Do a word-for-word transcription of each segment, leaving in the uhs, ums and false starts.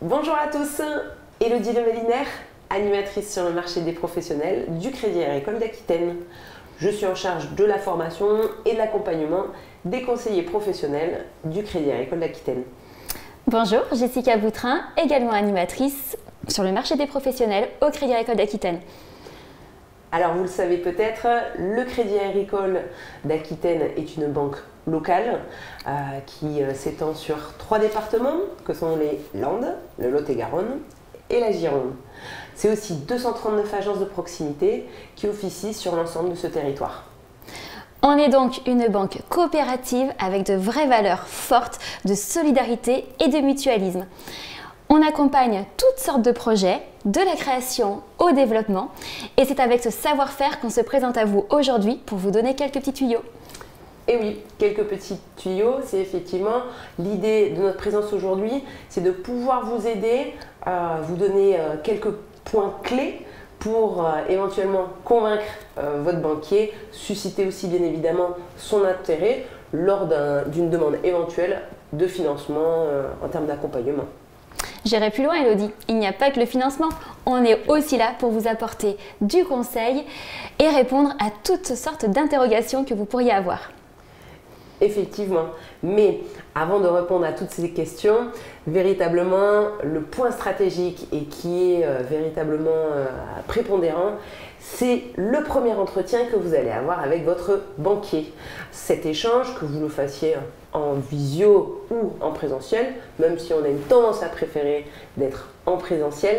Bonjour à tous, Élodie Lemelinaire, animatrice sur le marché des professionnels du Crédit Agricole d'Aquitaine. Je suis en charge de la formation et de l'accompagnement des conseillers professionnels du Crédit Agricole d'Aquitaine. Bonjour, Jessica Boutrin, également animatrice sur le marché des professionnels au Crédit Agricole d'Aquitaine. Alors vous le savez peut-être, le Crédit Agricole d'Aquitaine est une banque locale euh, qui euh, s'étend sur trois départements que sont les Landes, le Lot-et-Garonne et la Gironde. C'est aussi deux cent trente-neuf agences de proximité qui officient sur l'ensemble de ce territoire. On est donc une banque coopérative avec de vraies valeurs fortes de solidarité et de mutualisme. On accompagne toutes sortes de projets, de la création au développement, et c'est avec ce savoir-faire qu'on se présente à vous aujourd'hui pour vous donner quelques petits tuyaux. Et oui, quelques petits tuyaux, c'est effectivement l'idée de notre présence aujourd'hui, c'est de pouvoir vous aider, euh, vous donner euh, quelques points clés pour euh, éventuellement convaincre euh, votre banquier, susciter aussi bien évidemment son intérêt lors d'une demande éventuelle de financement euh, en termes d'accompagnement. J'irai plus loin, Élodie. Il n'y a pas que le financement. On est aussi là pour vous apporter du conseil et répondre à toutes sortes d'interrogations que vous pourriez avoir. Effectivement, mais avant de répondre à toutes ces questions, véritablement le point stratégique et qui est euh, véritablement euh, prépondérant, c'est le premier entretien que vous allez avoir avec votre banquier. Cet échange, que vous le fassiez en visio ou en présentiel, même si on a une tendance à préférer d'être en présentiel,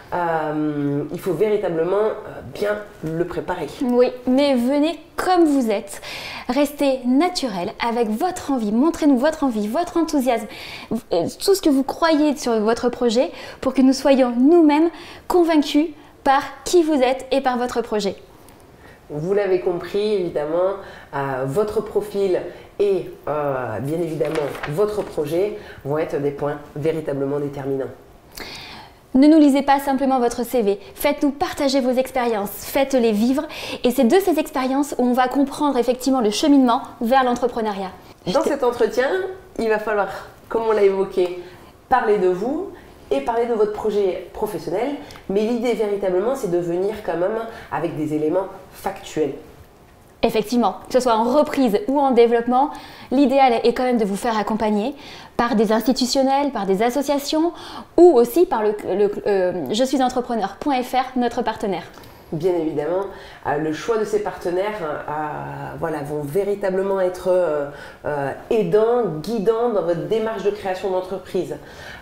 Euh, il faut véritablement euh, bien le préparer. Oui, mais venez comme vous êtes. Restez naturel avec votre envie. Montrez-nous votre envie, votre enthousiasme, tout ce que vous croyez sur votre projet pour que nous soyons nous-mêmes convaincus par qui vous êtes et par votre projet. Vous l'avez compris, évidemment, euh, votre profil et euh, bien évidemment votre projet vont être des points véritablement déterminants. Ne nous lisez pas simplement votre C V, faites-nous partager vos expériences, faites-les vivre et c'est de ces expériences où on va comprendre effectivement le cheminement vers l'entrepreneuriat. Dans cet entretien, il va falloir, comme on l'a évoqué, parler de vous et parler de votre projet professionnel, mais l'idée véritablement c'est de venir quand même avec des éléments factuels. Effectivement, que ce soit en reprise ou en développement, l'idéal est quand même de vous faire accompagner par des institutionnels, par des associations ou aussi par le, le euh, je suis entrepreneur point F R, notre partenaire. Bien évidemment, euh, le choix de ces partenaires euh, voilà, vont véritablement être euh, euh, aidants, guidants dans votre démarche de création d'entreprise.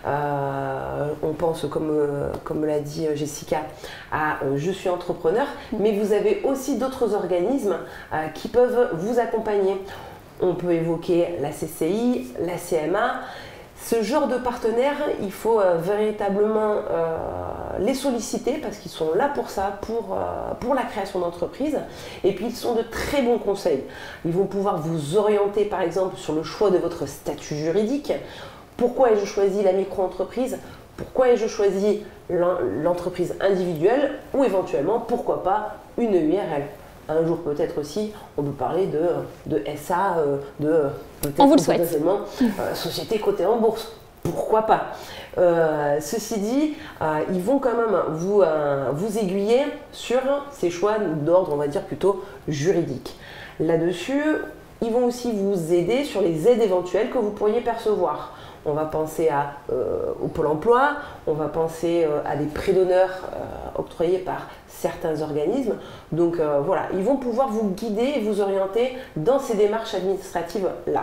Euh, on pense, comme, euh, comme l'a dit Jessica, à euh, Je suis entrepreneur, mais vous avez aussi d'autres organismes euh, qui peuvent vous accompagner. On peut évoquer la C C I, la C M A. Ce genre de partenaires, il faut euh, véritablement euh, les solliciter parce qu'ils sont là pour ça, pour, euh, pour la création d'entreprise. Et puis ils sont de très bons conseils. Ils vont pouvoir vous orienter par exemple sur le choix de votre statut juridique. Pourquoi ai-je choisi la micro-entreprise? Pourquoi ai-je choisi l'entreprise individuelle? Ou éventuellement, pourquoi pas une U R L? Un jour peut-être aussi, on peut parler de, de S A, de peut-être potentiellement euh, société cotée en bourse. Pourquoi pas? euh, Ceci dit, euh, ils vont quand même vous, euh, vous aiguiller sur ces choix d'ordre, on va dire plutôt juridique. Là-dessus, ils vont aussi vous aider sur les aides éventuelles que vous pourriez percevoir. On va penser à, euh, au Pôle emploi, on va penser euh, à des prêts d'honneur euh, octroyés par certains organismes. Donc euh, voilà, ils vont pouvoir vous guider et vous orienter dans ces démarches administratives-là.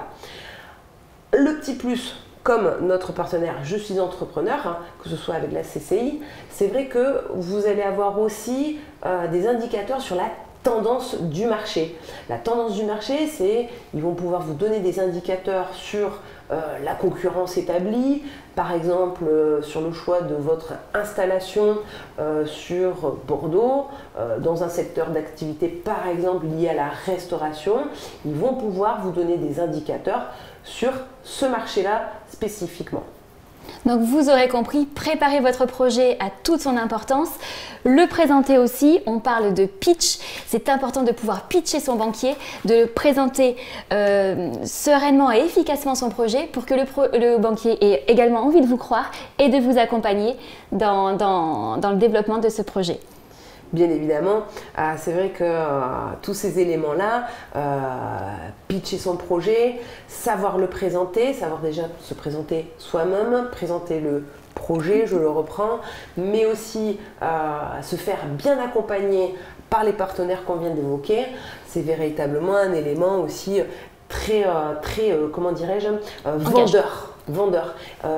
Le petit plus, comme notre partenaire Je suis entrepreneur, hein, que ce soit avec la C C I, c'est vrai que vous allez avoir aussi euh, des indicateurs sur la tendance du marché. La tendance du marché, c'est ils vont pouvoir vous donner des indicateurs sur euh, la concurrence établie, par exemple euh, sur le choix de votre installation euh, sur Bordeaux, euh, dans un secteur d'activité par exemple lié à la restauration, ils vont pouvoir vous donner des indicateurs sur ce marché-là spécifiquement. Donc vous aurez compris, préparer votre projet a toute son importance. Le présenter aussi, on parle de pitch. C'est important de pouvoir pitcher son banquier, de le présenter euh, sereinement et efficacement son projet pour que le, pro le banquier ait également envie de vous croire et de vous accompagner dans, dans, dans le développement de ce projet. Bien évidemment, euh, c'est vrai que euh, tous ces éléments-là, euh, pitcher son projet, savoir le présenter, savoir déjà se présenter soi-même, présenter le projet, je le reprends, mais aussi euh, se faire bien accompagner par les partenaires qu'on vient d'évoquer, c'est véritablement un élément aussi très, euh, très euh, comment dirais-je, euh, vendeur. Vendeur.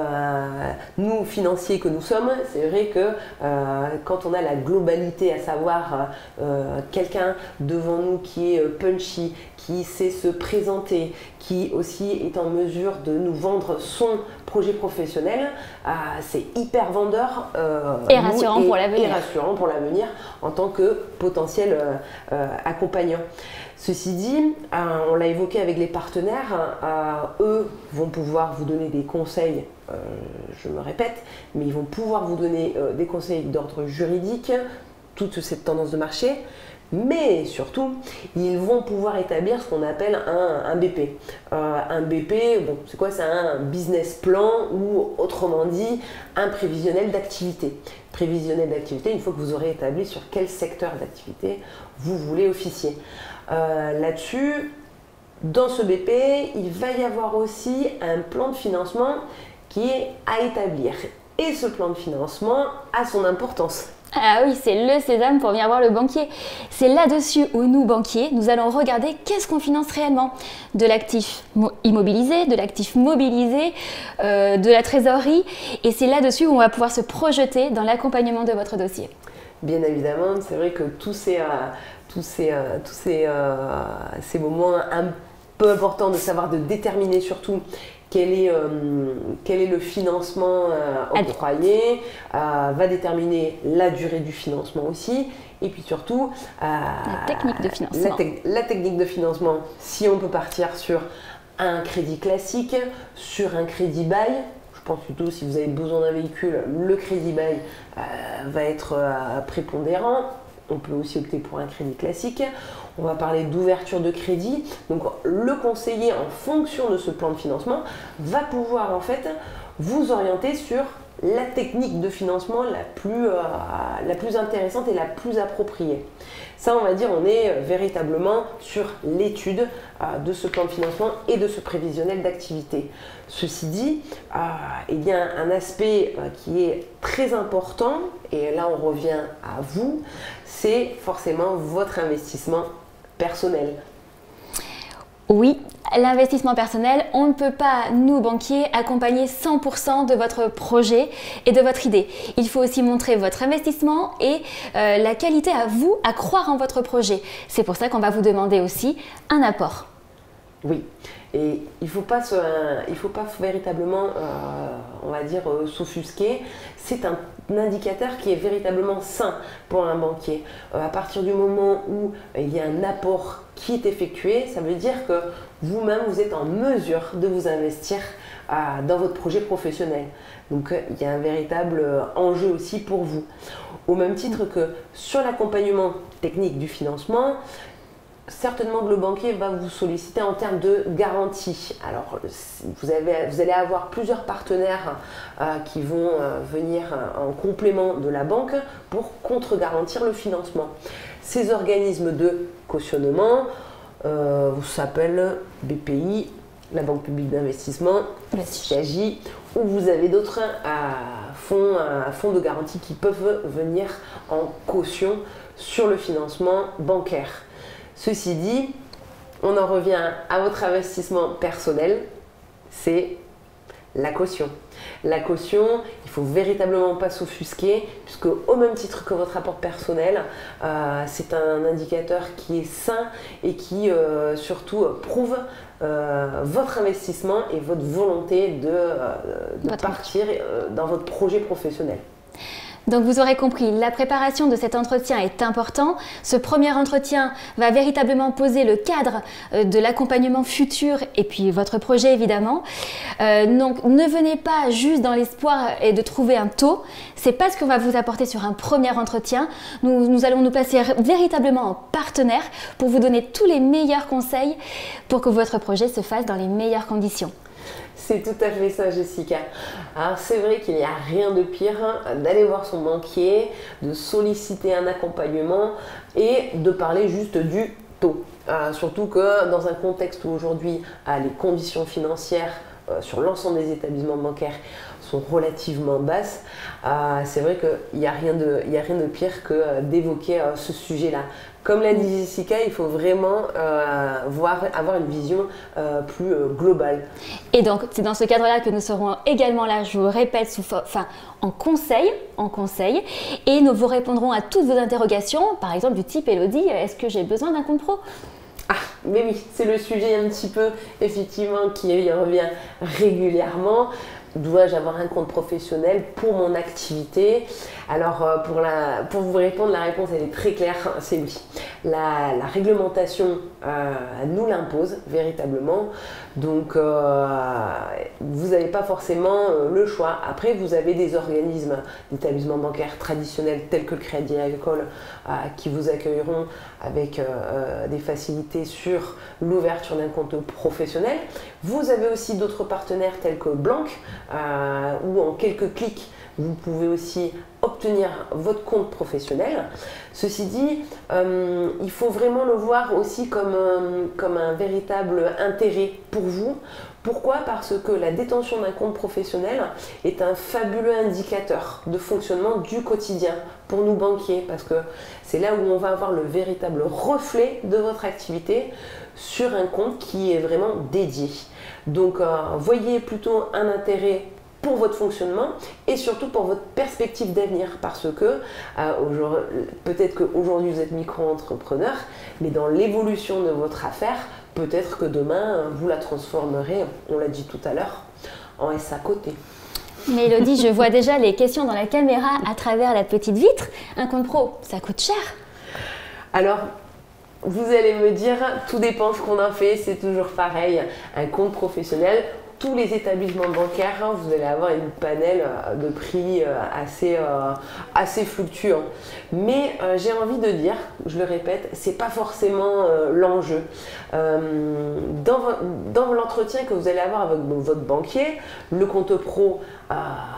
Euh, nous, financiers que nous sommes, c'est vrai que euh, quand on a la globalité, à savoir euh, quelqu'un devant nous qui est punchy, qui sait se présenter, qui aussi est en mesure de nous vendre son projet professionnel, euh, c'est hyper vendeur euh, et rassurant nous, pour l'avenir. Et rassurant pour l'avenir en tant que potentiel euh, euh, accompagnant. Ceci dit, euh, on l'a évoqué avec les partenaires, euh, eux vont pouvoir vous donner des conseils, euh, je me répète, mais ils vont pouvoir vous donner euh, des conseils d'ordre juridique, toute cette tendance de marché, mais surtout, ils vont pouvoir établir ce qu'on appelle un, un B P. Euh, un B P, bon, c'est quoi? C'est un business plan ou autrement dit, un prévisionnel d'activité. Prévisionnel d'activité, une fois que vous aurez établi sur quel secteur d'activité vous voulez officier. Euh, Là-dessus, dans ce B P, il va y avoir aussi un plan de financement qui est à établir. Et ce plan de financement a son importance. Ah oui, c'est le sésame pour venir voir le banquier. C'est là-dessus où nous, banquiers, nous allons regarder qu'est-ce qu'on finance réellement. De l'actif immobilisé, de l'actif mobilisé, euh, de la trésorerie. Et c'est là-dessus où on va pouvoir se projeter dans l'accompagnement de votre dossier. Bien évidemment, c'est vrai que tous ces, euh, tous ces, euh, tous ces, euh, ces moments un peu importants de savoir, de déterminer surtout Quel est, euh, quel est le financement euh, octroyé, euh, va déterminer la durée du financement aussi, et puis surtout euh, la technique de financement. La, te la technique de financement, si on peut partir sur un crédit classique, sur un crédit bail. Je pense plutôt si vous avez besoin d'un véhicule, le crédit bail euh, va être euh, prépondérant. On peut aussi opter pour un crédit classique. On va parler d'ouverture de crédit. Donc le conseiller, en fonction de ce plan de financement, va pouvoir en fait vous orienter sur la technique de financement la plus, euh, la plus intéressante et la plus appropriée. Ça, on va dire, on est véritablement sur l'étude euh, de ce plan de financement et de ce prévisionnel d'activité. Ceci dit, euh, il y a un aspect euh, qui est très important, et là on revient à vous, c'est forcément votre investissement personnel. Oui, l'investissement personnel, on ne peut pas, nous banquiers, accompagner cent pour cent de votre projet et de votre idée. Il faut aussi montrer votre investissement et euh, la qualité à vous à croire en votre projet. C'est pour ça qu'on va vous demander aussi un apport. Oui, et il ne faut pas, se, il faut pas véritablement, euh, on va dire, euh, s'offusquer. C'est un, un indicateur qui est véritablement sain pour un banquier. Euh, à partir du moment où euh, il y a un apport qui est effectué, ça veut dire que vous-même, vous êtes en mesure de vous investir euh, dans votre projet professionnel. Donc, euh, il y a un véritable euh, enjeu aussi pour vous. Au même titre que sur l'accompagnement technique du financement, certainement que le banquier va vous solliciter en termes de garantie. Alors, vous, avez, vous allez avoir plusieurs partenaires euh, qui vont euh, venir euh, en complément de la banque pour contre-garantir le financement. Ces organismes de cautionnement euh, s'appellent B P I, la Banque publique d'investissement, C A G I, ou vous avez d'autres euh, fonds, euh, fonds de garantie qui peuvent venir en caution sur le financement bancaire. Ceci dit, on en revient à votre investissement personnel, c'est la caution. La caution, il ne faut véritablement pas s'offusquer, puisque au même titre que votre apport personnel, euh, c'est un indicateur qui est sain et qui euh, surtout prouve euh, votre investissement et votre volonté de, euh, de partir euh, dans votre projet professionnel. Donc vous aurez compris, la préparation de cet entretien est important. Ce premier entretien va véritablement poser le cadre de l'accompagnement futur et puis votre projet évidemment. Euh, donc ne venez pas juste dans l'espoir de trouver un taux. C'est pas ce qu'on va vous apporter sur un premier entretien. Nous, nous allons nous placer véritablement en partenaire pour vous donner tous les meilleurs conseils pour que votre projet se fasse dans les meilleures conditions. C'est tout à fait ça, Jessica. Alors c'est vrai qu'il n'y a rien de pire hein, d'aller voir son banquier, de solliciter un accompagnement et de parler juste du taux. Euh, surtout que dans un contexte où aujourd'hui euh, les conditions financières euh, sur l'ensemble des établissements bancaires sont relativement basses, euh, c'est vrai qu'il n'y a rien de, il y a rien de pire que euh, d'évoquer euh, ce sujet-là. Comme l'a dit Jessica, il faut vraiment euh, voir, avoir une vision euh, plus euh, globale. Et donc, c'est dans ce cadre-là que nous serons également là, je vous répète, sous, enfin, en conseil, en conseil, et nous vous répondrons à toutes vos interrogations, par exemple du type Elodie, est-ce que j'ai besoin d'un compte pro ? Ah, mais oui, c'est le sujet un petit peu, effectivement, qui revient régulièrement. Dois-je avoir un compte professionnel pour mon activité? Alors, euh, pour, la, pour vous répondre, la réponse elle est très claire, c'est oui. La, la réglementation euh, nous l'impose véritablement, donc euh, vous n'avez pas forcément euh, le choix. Après, vous avez des organismes d'établissements bancaires traditionnels tels que le Crédit Agricole euh, qui vous accueilleront avec euh, des facilités sur l'ouverture d'un compte professionnel. Vous avez aussi d'autres partenaires tels que Blank, euh, où en quelques clics, vous pouvez aussi obtenir votre compte professionnel. Ceci dit, euh, il faut vraiment le voir aussi comme, euh, comme un véritable intérêt pour vous. Pourquoi? Parce que la détention d'un compte professionnel est un fabuleux indicateur de fonctionnement du quotidien pour nous banquiers, parce que c'est là où on va avoir le véritable reflet de votre activité sur un compte qui est vraiment dédié. Donc, euh, voyez plutôt un intérêt pour votre fonctionnement et surtout pour votre perspective d'avenir, parce que euh, peut-être qu'aujourd'hui vous êtes micro-entrepreneur, mais dans l'évolution de votre affaire, peut-être que demain vous la transformerez, on l'a dit tout à l'heure, en S A côté. Mais Elodie, je vois déjà les questions dans la caméra à travers la petite vitre. Un compte pro, ça coûte cher? Alors, vous allez me dire, tout dépend ce qu'on en fait, c'est toujours pareil. Un compte professionnel, tous les établissements bancaires, hein, vous allez avoir une panel euh, de prix euh, assez, euh, assez fluctuant. Mais euh, j'ai envie de dire, je le répète, c'est pas forcément euh, l'enjeu. Euh, dans vo dans l'entretien que vous allez avoir avec votre banquier, le compte pro, euh,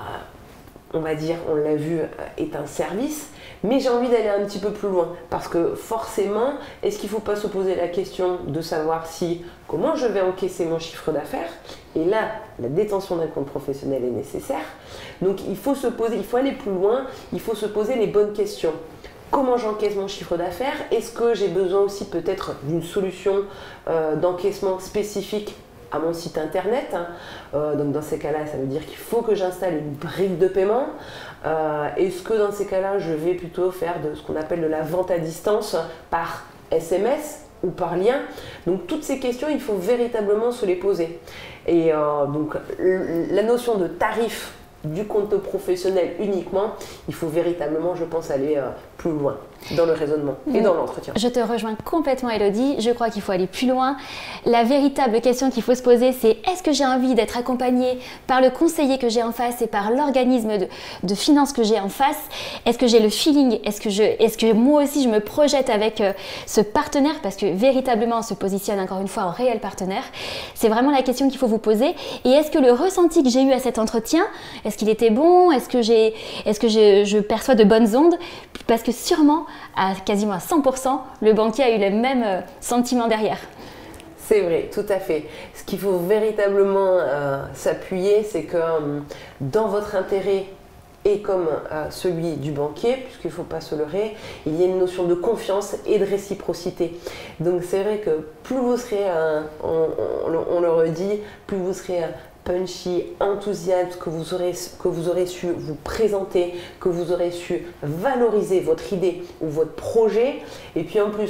on va dire, on l'a vu, est un service. Mais j'ai envie d'aller un petit peu plus loin, parce que forcément, est-ce qu'il ne faut pas se poser la question de savoir si, comment je vais encaisser mon chiffre d'affaires? Et là, la détention d'un compte professionnel est nécessaire. Donc il faut se poser, il faut aller plus loin, il faut se poser les bonnes questions. Comment j'encaisse mon chiffre d'affaires? Est-ce que j'ai besoin aussi peut-être d'une solution euh, d'encaissement spécifique à mon site internet? euh, Donc dans ces cas-là, ça veut dire qu'il faut que j'installe une brique de paiement. Euh, Est-ce que dans ces cas-là, je vais plutôt faire de ce qu'on appelle de la vente à distance par S M S ou par lien? Donc toutes ces questions, il faut véritablement se les poser. Et euh, donc la notion de tarif du compte professionnel uniquement, il faut véritablement, je pense, aller euh, plus loin dans le raisonnement et dans l'entretien. Je te rejoins complètement, Elodie. Je crois qu'il faut aller plus loin. La véritable question qu'il faut se poser, c'est est-ce que j'ai envie d'être accompagnée par le conseiller que j'ai en face et par l'organisme de, de finance que j'ai en face? Est-ce que j'ai le feeling? Est-ce que, je, est-ce que moi aussi je me projette avec euh, ce partenaire? Parce que véritablement on se positionne encore une fois en réel partenaire. C'est vraiment la question qu'il faut vous poser. Et est-ce que le ressenti que j'ai eu à cet entretien, est-ce qu'il était bon? Est-ce que, j'ai, est-ce que je, je perçois de bonnes ondes? Parce que sûrement, à quasiment à cent pour cent, le banquier a eu le même euh, sentiment derrière. C'est vrai, tout à fait. Ce qu'il faut véritablement euh, s'appuyer, c'est que euh, dans votre intérêt et comme euh, celui du banquier, puisqu'il ne faut pas se leurrer, il y a une notion de confiance et de réciprocité. Donc c'est vrai que plus vous serez, euh, on, on, on le redit, plus vous serez... Euh, punchy, enthousiaste, que vous, aurez, que vous aurez su vous présenter, que vous aurez su valoriser votre idée ou votre projet. Et puis en plus,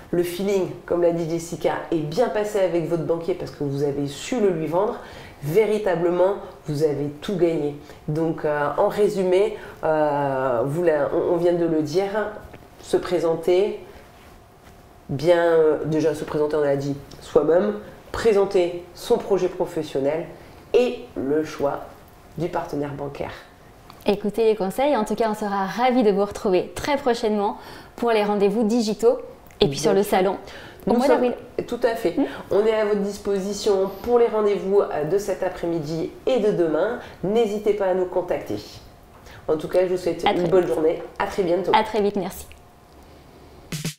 le feeling, comme l'a dit Jessica, est bien passé avec votre banquier parce que vous avez su le lui vendre, véritablement, vous avez tout gagné. Donc, euh, en résumé, euh, vous la, on, on vient de le dire, se présenter, bien, euh, déjà se présenter, on a dit, soi-même, présenter son projet professionnel et le choix du partenaire bancaire. Écoutez les conseils, en tout cas on sera ravis de vous retrouver très prochainement pour les rendez-vous digitaux et puis bien sur le salon au mois d'avril. Tout à fait. Mmh. On est à votre disposition pour les rendez-vous de cet après-midi et de demain. N'hésitez pas à nous contacter. En tout cas, je vous souhaite une bonne journée. À très bientôt. À très vite, merci.